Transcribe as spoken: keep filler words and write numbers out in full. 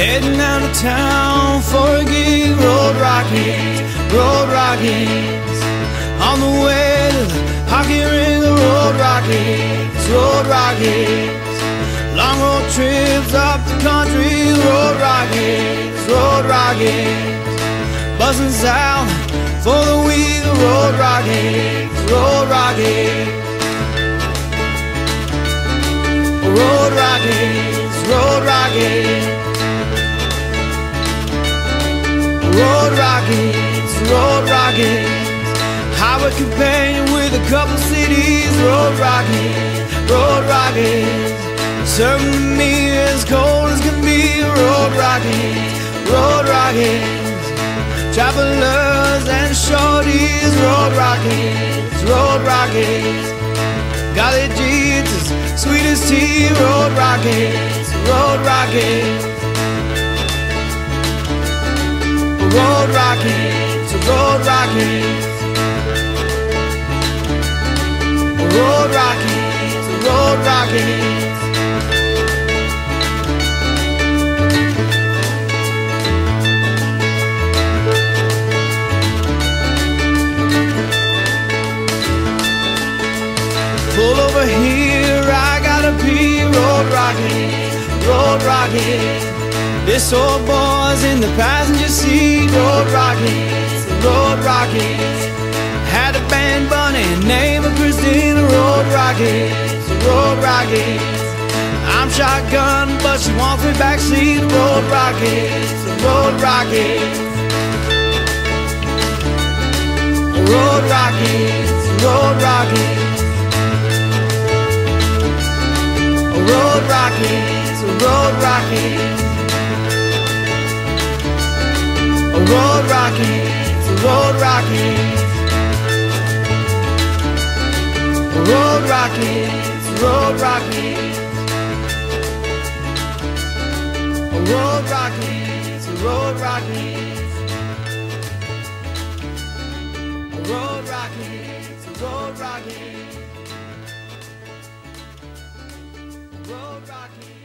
Heading out of town for a gig. Road Rockies, Road Rockies. On the way to the hockey rink. Road Rockies, Road Rockies. Long road trips up the country. Road Rockies, Road Rockies. Buzzing south for the week. Road Rockies, Road Rockies. Road Rockies, Road Rockies. Road Rockies, Road Rockies. Highway companion with a couple cities. Road Rockies, Road Rockies. Serving to me as cold as can be. Road Rockies, Road Rockies. Travelers and shorties. Road Rockies, Road Rockies. Golly gee, it's as sweet as tea. Road Rockies, Road Rockies. Road Rockies, Road Rockies. Road Rockies, Road Rockies. Pull over here, I gotta pee. Road Rockies, Road Rockies. This old boy's in the passenger seat. Road Rockies, Road Rockies. Had a band bunny named Christina. Road Rockies, Road Rockies. I'm shotgun, but she wants me backseat. Road Rockies, Road Rockies. Road Rockies, Road Rockies. Road Rockies, Road Rockies. Road Rockies, Road Rockies. Road Rockies, Road Rockies. Road Rockies, Road Rockies. Road Rockies, Road Rockies. Road Rockies.